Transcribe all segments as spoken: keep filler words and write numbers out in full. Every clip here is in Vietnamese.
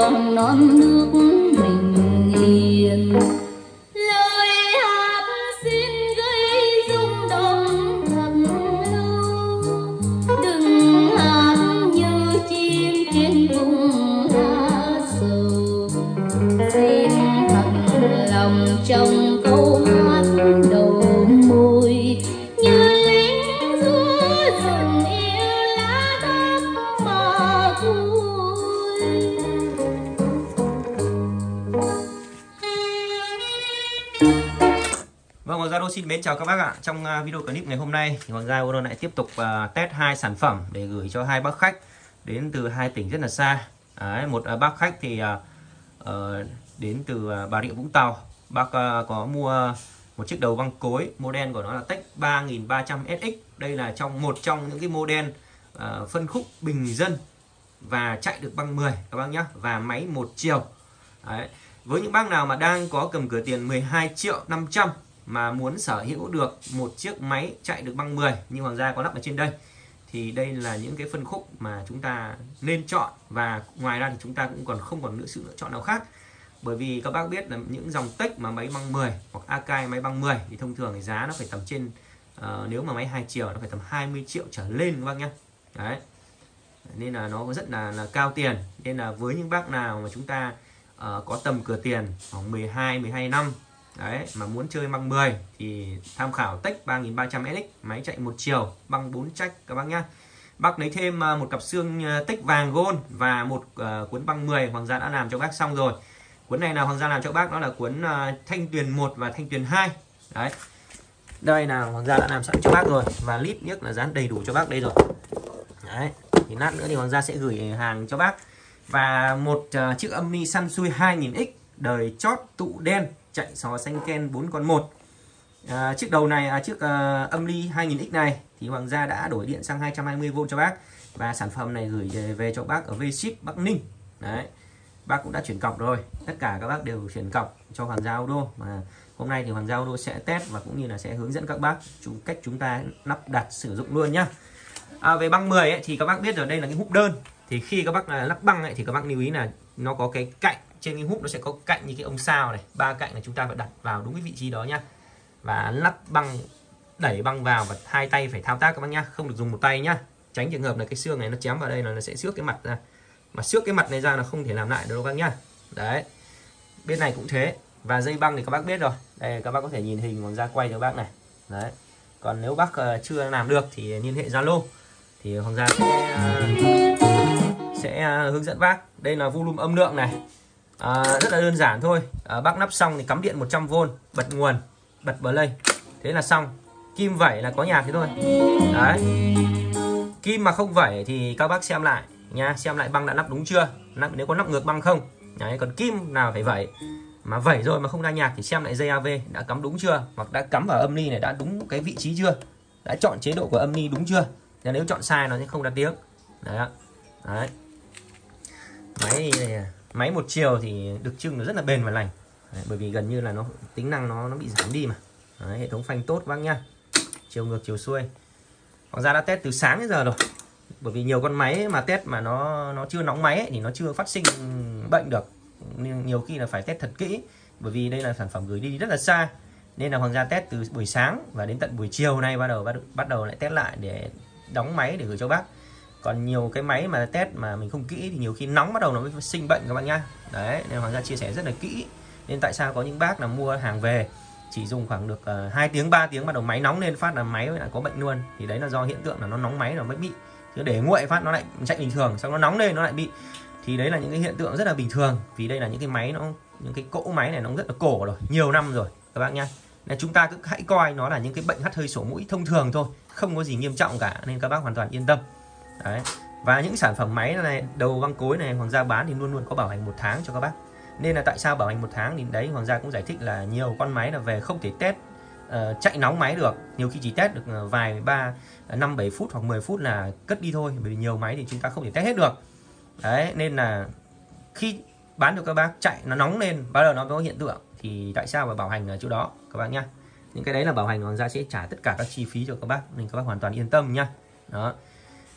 còn non nước bình yên. Lời hát xin gây rung động thật lâu, đừng hát như chim trên vùng lá sầu. Xin thật lòng trong câu hát đầu môi, như lính giữa rừng yêu lá thắm mà thôi. Vâng, Hoàng Gia Đô xin mến chào các bác ạ. Trong uh, video clip ngày hôm nay thì Hoàng Gia Đô lại tiếp tục uh, test hai sản phẩm để gửi cho hai bác khách đến từ hai tỉnh rất là xa. Đấy, một uh, bác khách thì uh, uh, đến từ uh, Bà Rịa Vũng Tàu. Bác uh, có mua một chiếc đầu băng cối, model của nó là Tech ba nghìn ba trăm S X. Đây là trong một trong những cái model uh, phân khúc bình dân và chạy được băng mười các bác nhé, và máy một chiều. Đấy. Với những bác nào mà đang có cầm cửa tiền mười hai triệu năm trăm mà muốn sở hữu được một chiếc máy chạy được băng mười như Hoàng Gia có lắp ở trên đây, thì đây là những cái phân khúc mà chúng ta nên chọn. Và ngoài ra thì chúng ta cũng còn không còn nữa sự lựa chọn nào khác. Bởi vì các bác biết là những dòng Tech mà máy băng mười hoặc Akai máy băng mười thì thông thường thì giá nó phải tầm trên uh, nếu mà máy hai chiều nó phải tầm hai mươi triệu trở lên các bác nhé. Đấy. Nên là nó rất là, là cao tiền. Nên là với những bác nào mà chúng ta uh, có tầm cửa tiền khoảng mười hai mười hai năm đấy, mà muốn chơi băng mười thì tham khảo Tech ba nghìn ba trăm S X, máy chạy một chiều băng bốn trách các bác nhá. Bác lấy thêm một cặp xương Tech vàng gold và một uh, cuốn băng mười Hoàng Gia đã làm cho bác xong rồi. Cuốn này là Hoàng Gia làm cho bác, đó là cuốn uh, Thanh Tuyền một và Thanh Tuyền hai. Đấy. Đây là Hoàng Gia đã làm sẵn cho bác rồi, và lít nhất là dán đầy đủ cho bác đây rồi. Đấy. Thì lát nữa thì Hoàng Gia sẽ gửi hàng cho bác. Và một uh, chiếc âm ni Sansui hai nghìn X đời chót tụ đen, chạy sò xanh ken bốn con một. À, chiếc đầu này, à, chiếc uh, âm ly hai nghìn X này thì Hoàng Gia đã đổi điện sang hai trăm hai mươi vôn cho bác. Và sản phẩm này gửi về, về cho bác ở V-Ship Bắc Ninh. Đấy. Bác cũng đã chuyển cọc rồi. Tất cả các bác đều chuyển cọc cho Hoàng Gia Auto. Mà hôm nay thì Hoàng Gia Auto sẽ test và cũng như là sẽ hướng dẫn các bác chúng cách chúng ta lắp đặt sử dụng luôn nhá. À, về băng mười ấy, thì các bác biết rồi, đây là cái húp đơn. Thì khi các bác là lắp băng ấy, thì các bác lưu ý là nó có cái cạnh trên cái húp, nó sẽ có cạnh như cái ông sao này, ba cạnh này chúng ta phải đặt vào đúng cái vị trí đó nhá. Và lắp băng, đẩy băng vào và hai tay phải thao tác các bác nhá, không được dùng một tay nhá. Tránh trường hợp là cái xương này nó chém vào đây là nó sẽ xước cái mặt ra. Mà xước cái mặt này ra là không thể làm lại được đâu các bác nhá. Đấy. Bên này cũng thế. Và dây băng thì các bác biết rồi. Đây các bác có thể nhìn hình Hoàng Gia quay cho bác này. Đấy. Còn nếu bác uh, chưa làm được thì liên hệ Zalo thì Hoàng Gia sẽ uh, sẽ uh, hướng dẫn bác. Đây là volume âm lượng này. À, rất là đơn giản thôi. À, bác lắp xong thì cắm điện một trăm vôn, bật nguồn, bật play, thế là xong. Kim vẩy là có nhạc thế thôi. Đấy. Kim mà không vẩy thì các bác xem lại nha, xem lại băng đã lắp đúng chưa, lắp, nếu có lắp ngược băng không. Đấy, còn kim nào phải vẩy, mà vẩy rồi mà không ra nhạc thì xem lại dây a vê đã cắm đúng chưa, hoặc đã cắm vào âm ni này đã đúng cái vị trí chưa, đã chọn chế độ của âm ni đúng chưa. Nếu chọn sai nó sẽ không ra tiếng. Đấy. Đấy. Máy này, máy một chiều thì được trưng nó rất là bền và lành. Đấy, bởi vì gần như là nó tính năng nó nó bị giảm đi mà. Đấy, hệ thống phanh tốt bác nhá, chiều ngược chiều xuôi. Hoàng Gia đã test từ sáng đến giờ rồi. Bởi vì nhiều con máy mà test mà nó nó chưa nóng máy ấy, thì nó chưa phát sinh bệnh được. Nên nhiều khi là phải test thật kỹ. Bởi vì đây là sản phẩm gửi đi rất là xa. Nên là Hoàng Gia test từ buổi sáng và đến tận buổi chiều nay bắt đầu bắt, bắt đầu lại test lại để đóng máy để gửi cho bác. Còn nhiều cái máy mà test mà mình không kỹ thì nhiều khi nóng bắt đầu nó mới sinh bệnh các bạn nhá. Đấy, nên Hoàng Gia chia sẻ rất là kỹ. Nên tại sao có những bác là mua hàng về chỉ dùng khoảng được uh, hai tiếng ba tiếng bắt đầu máy nóng lên phát là máy lại có bệnh luôn. Thì đấy là do hiện tượng là nó nóng máy nó mới bị. Chứ để nguội phát nó lại chạy bình thường, xong nó nóng lên nó lại bị. Thì đấy là những cái hiện tượng rất là bình thường. Vì đây là những cái máy nó những cái cỗ máy này nó rất là cổ rồi, nhiều năm rồi các bác nhá. Nên chúng ta cứ hãy coi nó là những cái bệnh hắt hơi sổ mũi thông thường thôi, không có gì nghiêm trọng cả, nên các bác hoàn toàn yên tâm. Đấy. Và những sản phẩm máy này, đầu băng cối này Hoàng Gia bán thì luôn luôn có bảo hành một tháng cho các bác. Nên là tại sao bảo hành một tháng thì đấy Hoàng Gia cũng giải thích là nhiều con máy là về không thể test uh, chạy nóng máy được. Nhiều khi chỉ test được vài ba năm bảy phút hoặc mười phút là cất đi thôi. Bởi vì nhiều máy thì chúng ta không thể test hết được. Đấy, nên là khi bán cho các bác chạy nó nóng lên, bao giờ nó có hiện tượng thì tại sao phải bảo hành ở chỗ đó các bác nhá. Những cái đấy là bảo hành Hoàng Gia sẽ trả tất cả các chi phí cho các bác, nên các bác hoàn toàn yên tâm nhá. Đó.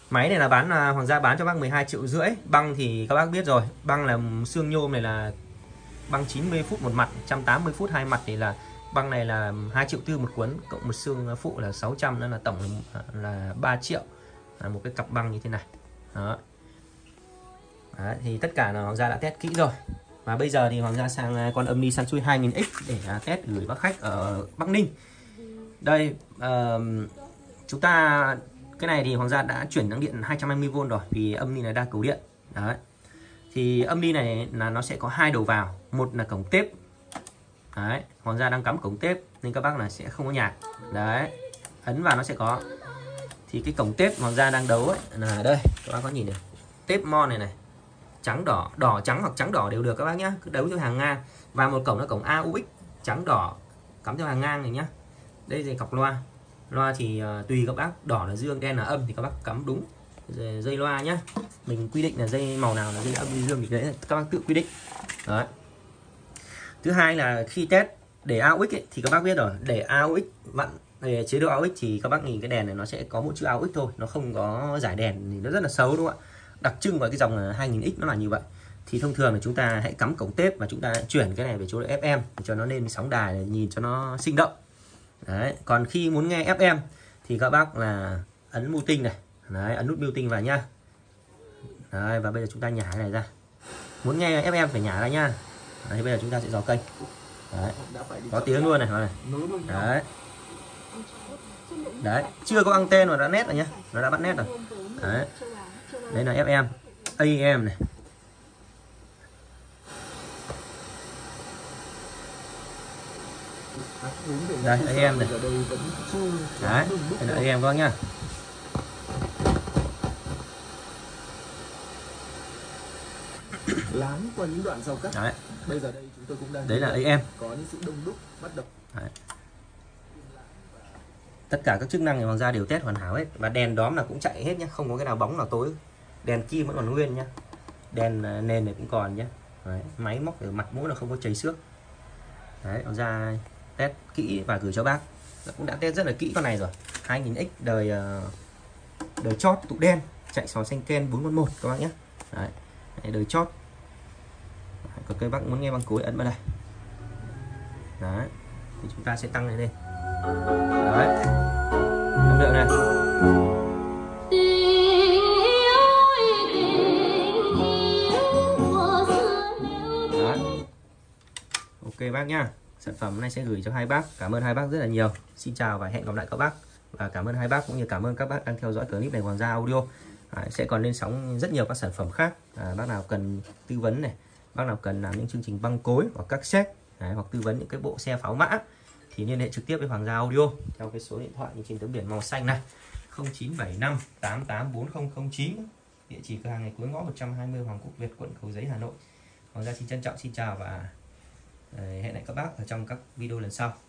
Máy này là bán là Hoàng gia bán cho bác mười hai triệu rưỡi. Băng thì các bác biết rồi, băng là xương nhôm này là băng chín mươi phút một mặt, một trăm tám mươi phút hai mặt thì là băng này là hai triệu tư một cuốn, cộng một xương phụ là sáu trăm, nữa là tổng là ba triệu, là một cái cặp băng như thế này. Đó. Đấy, thì tất cả là Hoàng gia đã test kỹ rồi. Và bây giờ thì Hoàng gia sang con âm ni Sansui hai nghìn X để test gửi bác khách ở Bắc Ninh. Đây, uh, chúng ta cái này thì Hoàng gia đã chuyển sang điện hai trăm hai mươi vôn rồi, vì âm ni này đa cầu điện. Đấy. Thì âm ni này là nó sẽ có hai đầu vào, một là cổng tép. Đấy, Hoàng gia đang cắm cổng tép nên các bác là sẽ không có nhạc. Đấy, ấn vào nó sẽ có. Thì cái cổng tép Hoàng gia đang đấu ấy là đây, các bác có nhìn này, tép mon này này, trắng đỏ, đỏ trắng hoặc trắng đỏ đều được các bác nhá, cứ đấu theo hàng ngang. Và một cổng là cổng a u ích trắng đỏ cắm theo hàng ngang này nhá. Đây là cọc loa. Loa thì uh, tùy các bác, đỏ là dương, đen là âm thì các bác cắm đúng dây loa nhá. Mình quy định là dây màu nào là dây âm dây dương thì đấy các bác tự quy định. Đấy. Thứ hai là khi test để a u ích ấy, thì các bác biết rồi, để a u ích vặn để chế độ a u ích thì các bác nhìn cái đèn này nó sẽ có một chữ a u ix thôi, nó không có giải đèn thì nó rất là xấu đúng không ạ? Đặc trưng của cái dòng hai nghìn X nó là như vậy. Thì thông thường là chúng ta hãy cắm cổng tép và chúng ta chuyển cái này về chỗ ép em cho nó lên sóng đài này, nhìn cho nó sinh động. Đấy, còn khi muốn nghe ép em thì các bác là ấn muting này. Đấy, ấn nút muting vào nhá. Đấy, và bây giờ chúng ta nhả cái này ra. Muốn nghe ép em phải nhả ra nhá. Đấy, bây giờ chúng ta sẽ dò kênh. Đấy, có tiếng luôn này, này. Đấy. Đấy, chưa có anten mà đã nét rồi nhá. Nó đã bắt nét rồi. Đấy. Đây là ép em, a em này. Đây, a em này. Đấy, đây là a em các nhá. Láng qua những đoạn giao cắt. Đấy. Bây giờ đây chúng tôi cũng đang đấy là a em. Có những sự đông đúc bắt đầu. Đấy. Tất cả các chức năng thì Hoàng gia đều test hoàn hảo hết. Và đèn đóm là cũng chạy hết nhá, không có cái nào bóng nào tối. Đèn kim vẫn còn nguyên nhá. Đèn nền này cũng còn nhá. Đấy. Máy móc ở mặt mũi là không có chảy xước. Đấy, Hoàng gia test kỹ và gửi cho bác. Cũng đã test rất là kỹ con này rồi. hai nghìn X đời đời chót tụ đen, chạy sò xanh ken bốn một một các bác nhé. Đấy. Đấy, đời chót. Còn cây bác muốn nghe băng cối ấn vào đây. Đấy. Thì chúng ta sẽ tăng này lên. Đấy. Âm lượng này. Đấy. Ok bác nhá. Sản phẩm này sẽ gửi cho hai bác. Cảm ơn hai bác rất là nhiều. Xin chào và hẹn gặp lại các bác. Và cảm ơn hai bác cũng như cảm ơn các bác đang theo dõi clip này Hoàng gia Audio. À, sẽ còn lên sóng rất nhiều các sản phẩm khác. À, bác nào cần tư vấn này, bác nào cần làm những chương trình băng cối hoặc các set, đấy, hoặc tư vấn những cái bộ xe pháo mã thì liên hệ trực tiếp với Hoàng gia Audio theo cái số điện thoại như trên tấm biển màu xanh này, không chín bảy năm tám tám bốn không không chín. Địa chỉ cửa hàng này cuối ngõ một trăm hai mươi Hoàng Quốc Việt, quận Cầu Giấy, Hà Nội. Hoàng gia xin trân trọng xin chào và hẹn lại các bác ở trong các video lần sau.